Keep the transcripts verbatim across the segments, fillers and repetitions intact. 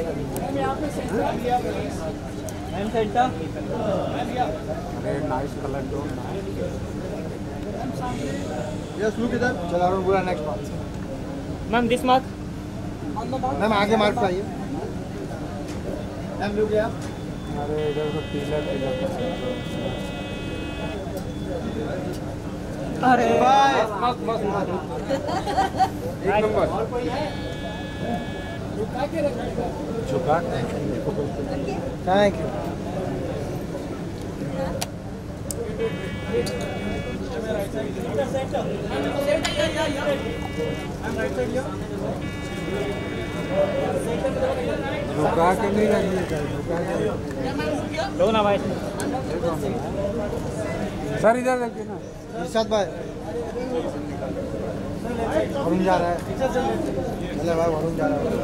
Ma'am centre. अरे nice colour tone. Yes look इधर। चलो अरुण पूरा next mark. Ma'am this mark. Ma'am आगे मार्क पाइए। मैम लुक या। अरे इधर तो पीला पीला। अरे मस्त मस्त मस्त। एक नंबर। झुका थैंक यू। झुका के नहीं रखिएगा, झुका के लो ना भाई। सर इधर देखिए ना। इरशाद भाई वरुण जा रहा है। चले भाई वरुण जा रहा है।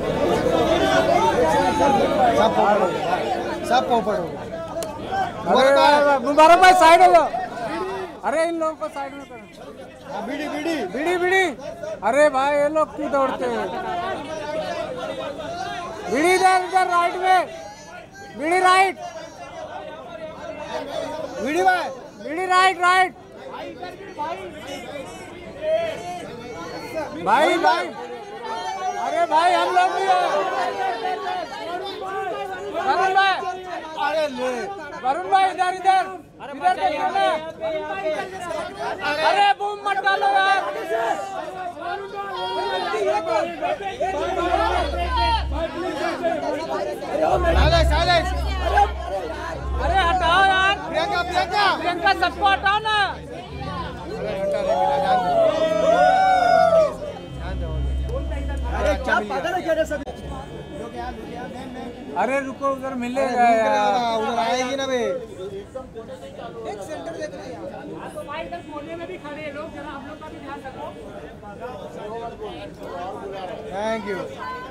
सब पोपड़ हो गया, सब पोपड़ हो गया। मुबारक भाई साइड हो जाओ। अरे इन लोगों को साइड में करो। बीड़ी बीड़ी बीड़ी बीड़ी। अरे भाई ये लोग क्यों दौड़ते हैं? बीड़ी इधर इधर राइट में। बीड़ी राइट। बीड़ी भाई बीड़ी राइट राइट। भाई भाई अरे भाई हम लोग भी हैं। वरुण भाई अरे ले वरुण भाई इधर इधर इधर देखो ना। अरे बूम मत डालो यार। Silence silence. अरे हटाओ यार। प्रियंका प्रियंका प्रियंका सबको हटाओ ना। अरे हटा नहीं मिला जान दो। अरे क्या पागल है क्या सब। अरे रुको उधर मिलेगा यार। उधर आएगी ना बे। एक सेंटर देख रहे हैं यार। तो भाई इधर कोने में भी खड़े हैं लोग, जरा आप लोग का भी ध्यान रखो। Thank you.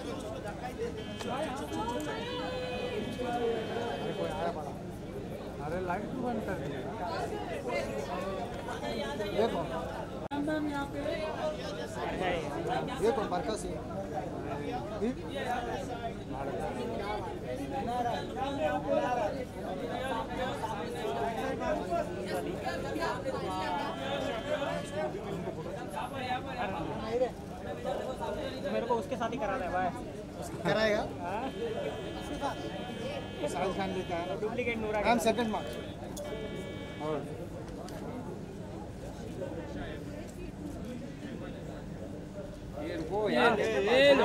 अरे लाइट क्यों बंद कर दिया? ये कौन ये कौन बरका सिंह। मेरे को उसके साथ ही कराना है भाई। कराएगा शाहरुख खान देता है। Duplicate Noora. Ma'am second mark. और ये रुको यार। ये लो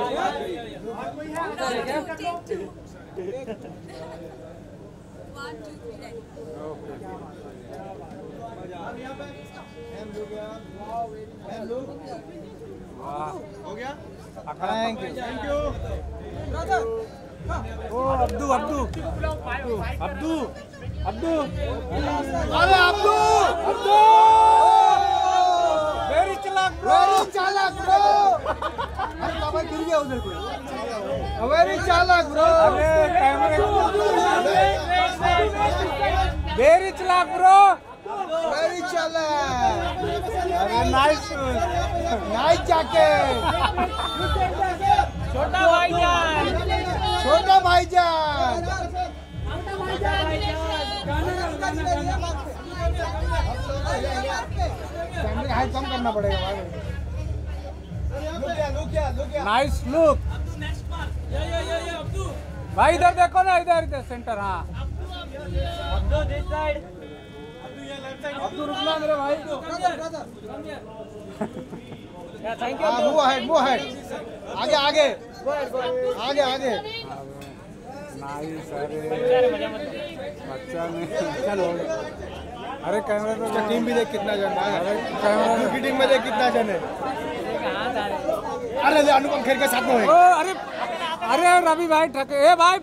हो गया। Thank you thank you. ओ अब्दू अब्दू अब्दू अब्दू। अरे अब्दू अब्दू वेरी चालाक ब्रो। वेरी चालाक ब्रो। अरे बाबा गिर गया उधर कोई। वेरी चालाक ब्रो। अरे कैमरे वेरी चालाक ब्रो। वेरी चालाक। अरे नाइस नाइस जैकेट। छोटा भाईजान। छोटा भाईजान। कैमरे हाइट कम करना पड़ेगा भाई। Nice look. भाई इधर देखो ना, इधर इधर सेंटर। हाँ अब्दू दिस साइड। अब्दू रुकना मेरे भाई। Thank you. हाँ मूव अहेड मूव अहेड। आगे आगे आगे आगे। नाइस। अरे बच्चा ने चलो। अरे कैमरे तो टीम भी देख कितना जन है। अरे कैमरा की टीम में देख कितना जन है। कहाँ जा रहे हैं? अरे अनुपम खेर के साथ में ओ है। अरे अरे रवि भाई ठके। ए भाई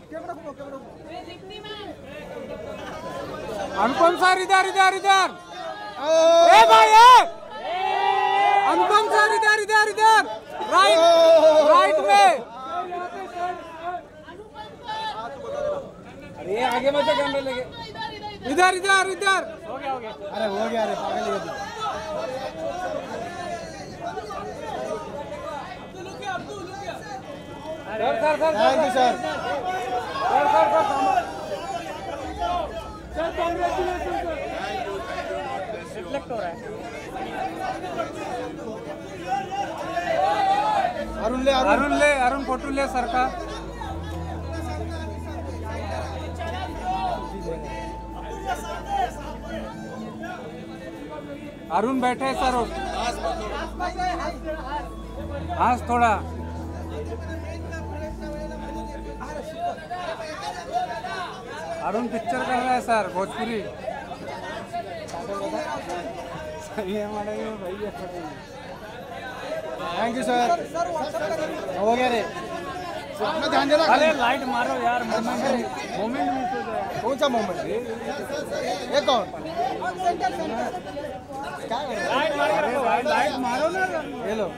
अनुपम सर इधर इधर इधर। ए भाई ए अनुपम सर इधर इधर इधर राइट राइट में। अरे आगे मत कैमरे लेके। इधर इधर इधर। हो गया हो गया। अरे हो गया। अरे पागल है तू। अरे sir sir sir thank you sir sir sir sir sir congratulation sir. Reflect हो रहा है। अरुण ले अरुण अरुण ले अरुण फोटो ले सर का। अरुण बैठे सर। हाँ थोड़ा अरुण पिक्चर कर रहा है सर भोजपुरी। सही है मैडम भैया। थैंक यू सर हो गया रे अपना ध्यान देना अरे लाइट मारो यार मोमेंट मोमेंट मिस हो जाए। कौन सा मोमेंट ये कौन क्या कर रहा है? लाइट मारो लाइट लाइट मारो ना ये लो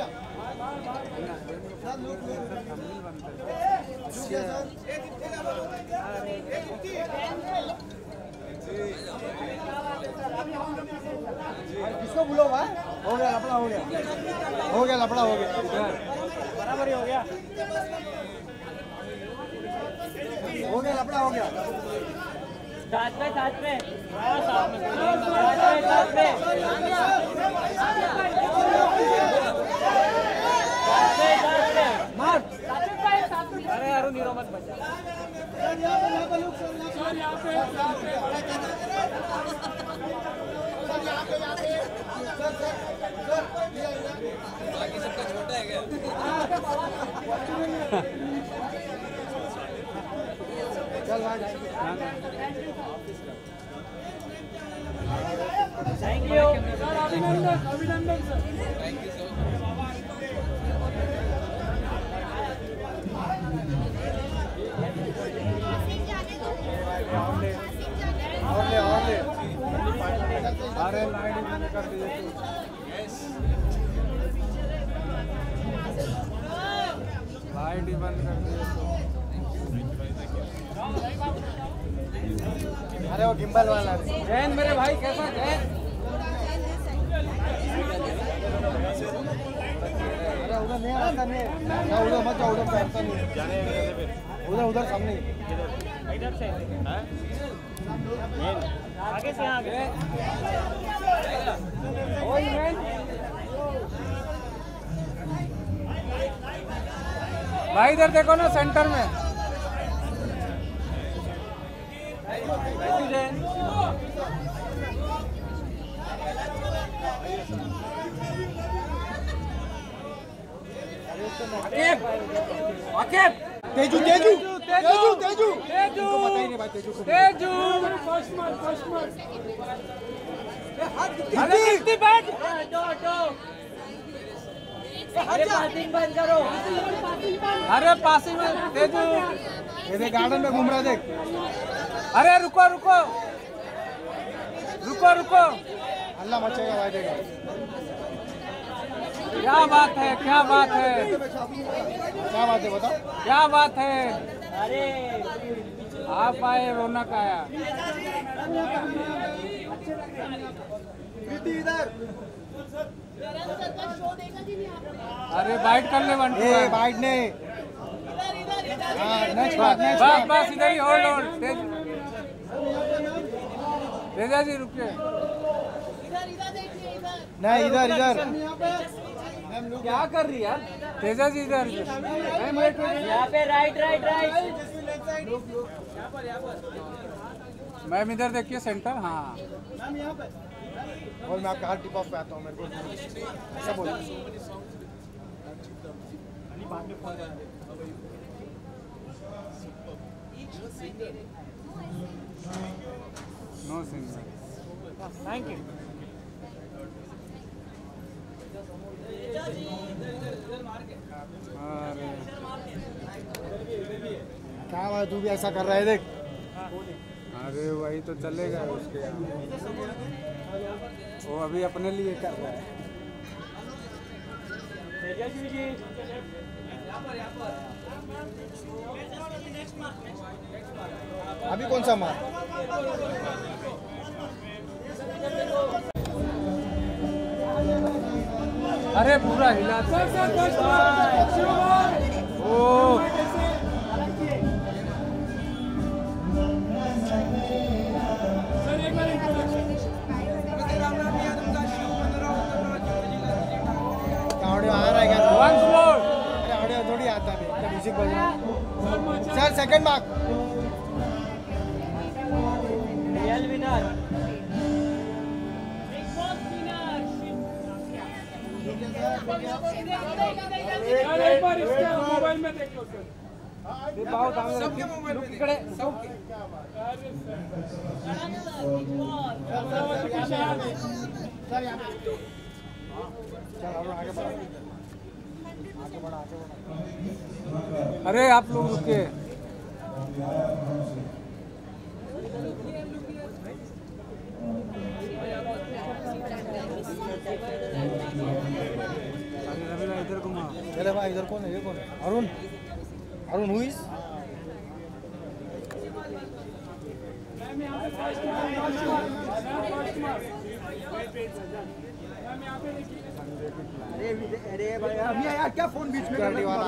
किसको बोलो भाई हो गया लपड़ा हो गया हो गया लपड़ा हो गया बराबर ही हो गया। हो गया लपड़ा हो गया साथ में साथ में साथ में साथ में मार अरे अरुण हीरो मत बचा। बाकी सबका छोटा है क्या? चल भाई थैंक यू सर। अभिनंदन अभिनंदन सर। Thank you so much. और ले और ले अरे लाइट बंद कर दीजिए तू। लाइट ही बंद कर दीजिए तू। अरे वो गिम्बल वाला है जैन मेरे भाई कैसा जैन। अरे उधर नहीं आता नहीं ना उधर मत जाओ उधर पैसा नहीं उधर उधर सामने इधर से आगे से आगे ओए मैन भाई इधर देखो ना सेंटर में। तेजू तेजू तेजू तेजू तेजू पता ही नहीं भाई तेजू को तेजू फर्स्ट मार फर्स्ट मार अरे कितनी बैठ। दो दो अरे पासिंग बंद करो। अरे पासिंग में तेजू। ये देख गार्डन में घूम रहा देख अरे रुको रुको रुको रुको। अल्लाह मचेगा भाई देखा क्या बात है क्या बात है क्या बात है बता क्या बात है। अरे आप आए रौनक आया। इधर अरे बाइट कर ले वन ए बाइट ने हां नेक्स्ट बात नेक्स्ट बस बात बस इधर ही होल्ड होल्ड तेज तेजा जी रुकिए। नहीं इधर इधर क्या कर रही है तेजा जी इधर। यहाँ पे राइट राइट राइट मैम इधर देखिए सेंटर। हाँ और मैं आपका हार्ट टिप ऑफ पे आता हूँ मेरे को ऐसा बोल नो सिंगर। Thank you. अरे क्या बात तू भी ऐसा कर रहा है देख अरे वही तो चलेगा उसके यहाँ। वो अभी अपने लिए कर रहा है। तेजस्वी जी अभी कौन सा मार अरे पूरा हिला। हो ऑडियो आ रहा है क्या? Once more. अरे ऑडियो थोड़ी आता है, क्या म्यूजिक बज रहा है? Sir second mark. Real winner एक बार इसके मोबाइल में देख लो सर। सबके मोबाइल में इकडे सबके। सर यहाँ पे चल और आगे बढ़ो, आगे बढ़ो, आगे बढ़ो। अरे आप लोग रुके। इधर घुमा। चले भाई, इधर कौन है? ये कौन है? अरुण। अरुण हुई? अरे अरे भाई अभी यार क्या फोन बीच में करने वाला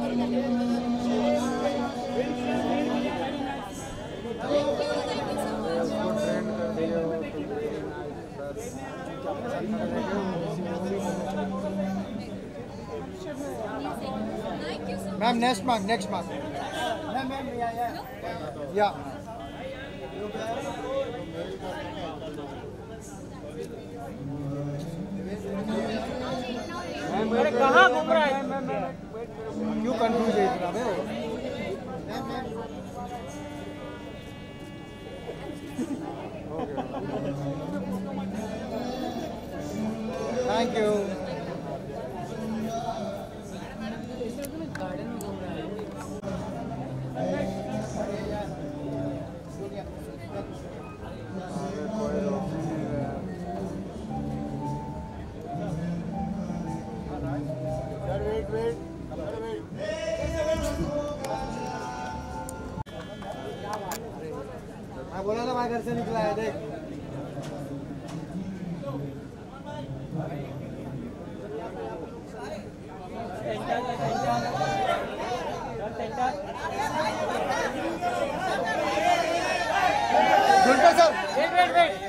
ma'am next mark next mark ma'am ma'am या या या अरे कहाँ घूम रहा है? क्यों कंफ्यूज है इतना बे? Thank you. मैं बोला ना भाई घर से निकला है देख। झुंडा सर वेट वेट वेट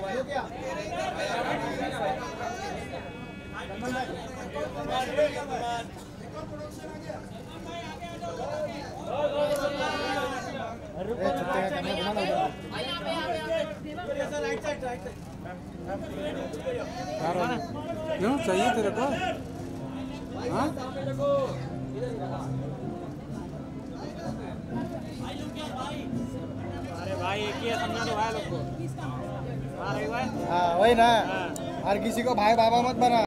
क्यों चाहिए तेरे को? हाँ? अरे भाई एक ही है, समझा दो भाई लोग को। हाँ वही ना, हर किसी को भाई बाबा मत बना।